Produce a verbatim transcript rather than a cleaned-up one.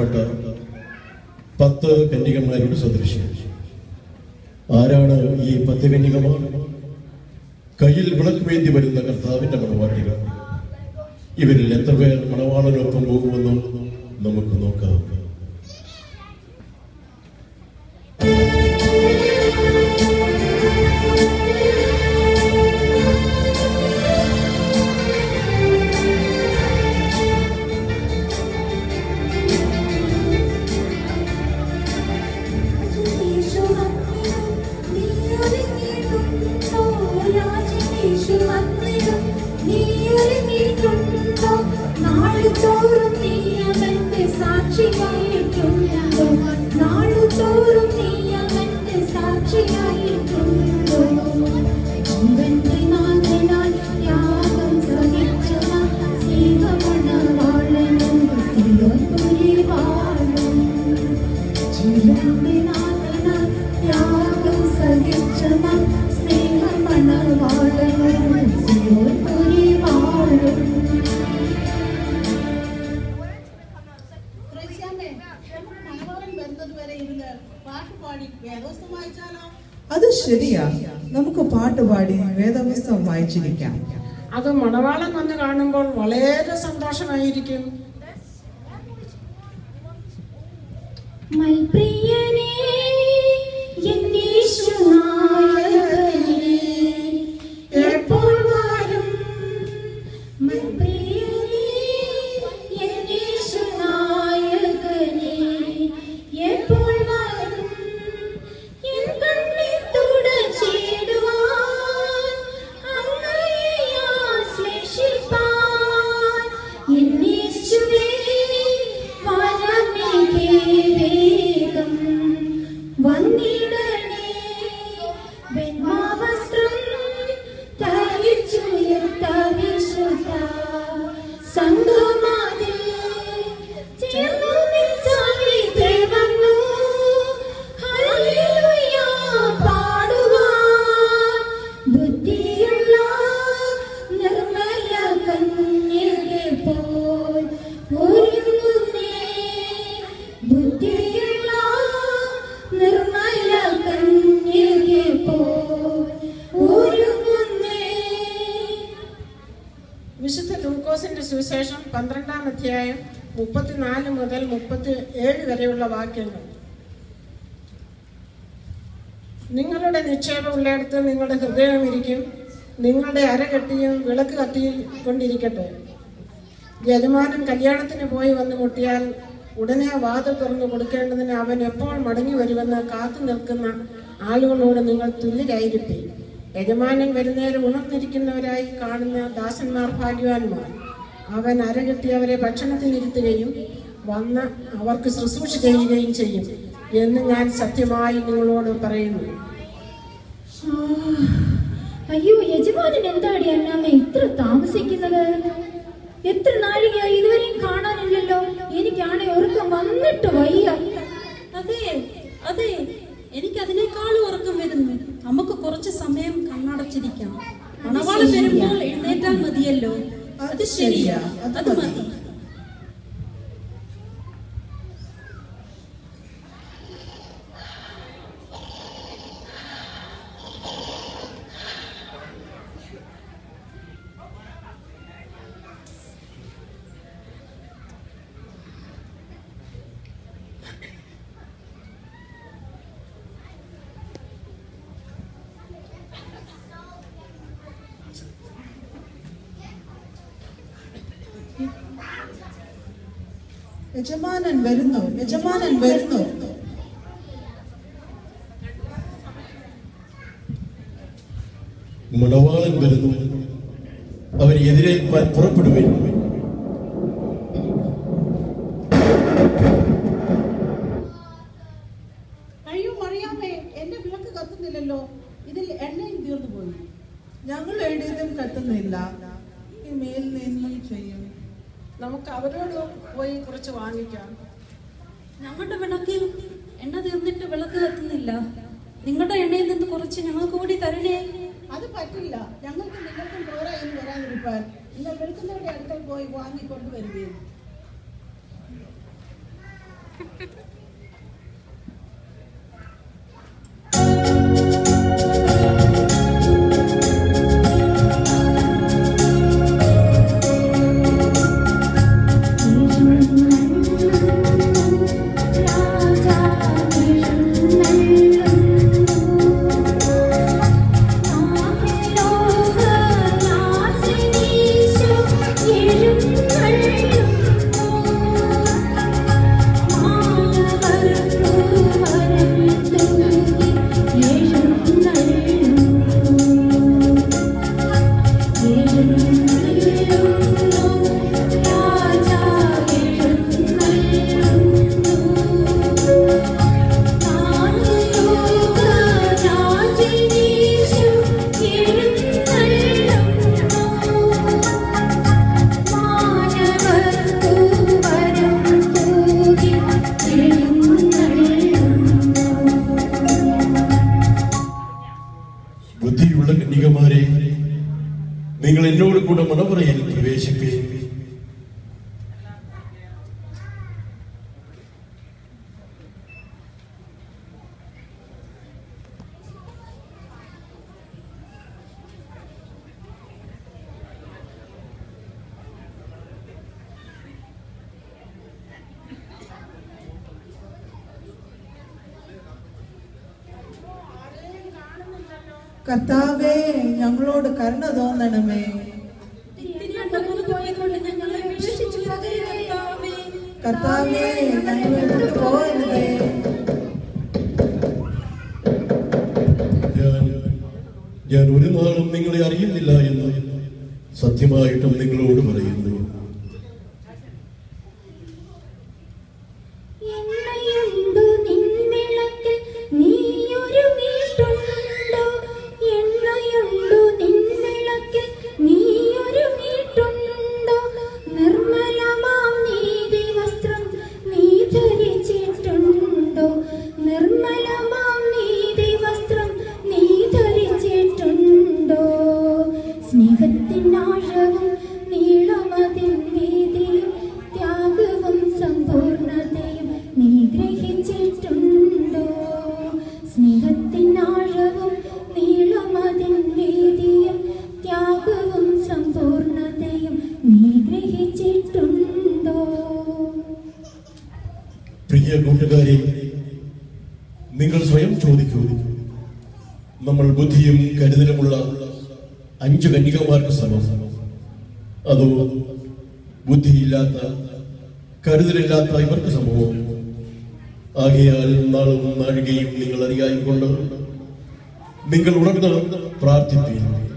തിരഞ്ഞെടുക്കപ്പെട്ട പത്ത് കന്യകമാരുടെ സദൃശ്യം. ആരാണ് ഈ പത്ത് കന്യകമാർ? കയ്യിൽ വിളക്ക് വേണ്ടി വരുന്ന കർത്താവിന്റെ മണവാട്ടികൾ. ഇവരിൽ എത്ര പേർ മണവാളനൊപ്പം പോകുമെന്ന് നമുക്ക് നോക്കാം. അത് ശരിയാ, നമുക്ക് പാട്ടുപാടി വേദപുസ്തകം വായിച്ചിരിക്കാം. അത് മണവാളൻ വന്ന് കാണുമ്പോൾ വളരെ സന്തോഷമായിരിക്കും. വിശുദ്ധ ലൂക്കോസിന്റെ സുവിശേഷം പന്ത്രണ്ടാം അധ്യായം മുപ്പത്തിനാല് മുതൽ മുപ്പത്തി ഏഴ് വരെയുള്ള വാക്യങ്ങൾ. നിങ്ങളുടെ നിക്ഷേപം ഉള്ളിടത്ത് നിങ്ങളുടെ ഹൃദയം ഇരിക്കും. നിങ്ങളുടെ അര കെട്ടിയും വിളക്ക് കത്തിക്കൊണ്ടിരിക്കട്ടെ. യജമാനൻ കല്യാണത്തിന് പോയി വന്ന് മുട്ടിയാൽ ഉടനെ വാതിൽ തുറന്നു കൊടുക്കേണ്ടതിന് അവൻ എപ്പോൾ മടങ്ങി വരുമെന്ന് കാത്തു നിൽക്കുന്ന ആളുകളോട് നിങ്ങൾ തുല്യരായിരിക്കും. യജമാനൻ വരുന്നേരം ഉണർന്നിരിക്കുന്നവരായി കാണുന്ന ദാസന്മാർ ഭാഗ്യവാന്മാർ. അവൻ അരകെട്ടി അവരെ ഭക്ഷണത്തിനിരുത്തുകയും വന്ന് അവർക്ക് ശുശ്രൂഷ ചെയ്യുകയും ചെയ്യും എന്ന് ഞാൻ സത്യമായി നിങ്ങളോട് പറയുന്നു. അയ്യോ, യജമാനൻ എന്താടി അന്നാമ്മ ഇത്ര താമസിക്കുന്നത്? എത്ര നാഴികയായി ഇതുവരെയും കാണാനില്ലല്ലോ. എനിക്കാണെ ഉറക്കം വന്നിട്ട് വയ്യ. അതെ അതെ, എനിക്ക് അതിനേക്കാളും ഉറക്കം വരുന്നു. നമുക്ക് കുറച്ച് സമയം കണ്ണടച്ചിരിക്കാം. മണവാളൻ വരുമ്പോൾ എഴുന്നേറ്റാൽ മതിയല്ലോ. അത് ശരിയാ, അത് മതി. യജമാനൻ വരുന്നു, യജമാനൻ വരുന്നു. മണവാളൻ വരുന്നു. അവർ എതിരേൽപ്പാൻ പുറപ്പെടുകയും അയ്യോ മറിയാമേ, എന്റെ വിളക്ക് കത്തുന്നില്ലല്ലോ. ഇതിൽ എണ്ണയും തീർന്നു പോയി. ഞങ്ങൾ എഴുതിയതും കത്തുന്നില്ല. ഈ മേൽ നിന്നും ചെയ്യും. നമുക്ക് അവരോട് പോയി കുറച്ച് വാങ്ങിക്കാം. ഞങ്ങളുടെ വിളക്കിൽ എണ്ണ തീർന്നിട്ട് വിളക്ക് കത്തുന്നില്ല. നിങ്ങളുടെ എണ്ണയിൽ നിന്ന് കുറച്ച് ഞങ്ങൾക്ക് കൂടി തരണേ. അത് പറ്റില്ല. ഞങ്ങൾക്ക് നിങ്ങൾക്കും പോരാ എന്ന് വരാതിരിക്കാൻ നിങ്ങൾ വിളിക്കുന്നവരുടെ അടുക്കൽ പോയി വാങ്ങിക്കൊണ്ടുവരികയും. കൂടെ മണവറയിൽ പ്രവേശിപ്പേ. കർത്താവേ, ഞങ്ങളോട് കരുണ തോന്നണമേ. കർത്താവേ, ഞങ്ങളെ വിട്ടു പോകരുതേ. ഞാൻ ഞാൻ ഒരു നാളും നിങ്ങളെ അറിയുന്നില്ല എന്ന് സത്യമായിട്ടും നിങ്ങളോട് പറയുന്നു. പ്രിയ കൂട്ടുകാരെ, നിങ്ങൾ സ്വയം ചോദിക്കൂ, നമ്മൾ ബുദ്ധിയും കരുതലുമുള്ള അഞ്ചു കന്യകമാർക്ക് സമം, അതോ ബുദ്ധിയില്ലാത്ത കരുതലില്ലാത്ത ഇവർക്ക് സമമോ? ആകയാൽ നാളും നാഴികയും നിങ്ങൾ അറിയായിക്കൊണ്ട് നിങ്ങൾ ഉണർന്ന് പ്രാർത്ഥിപ്പീൻ.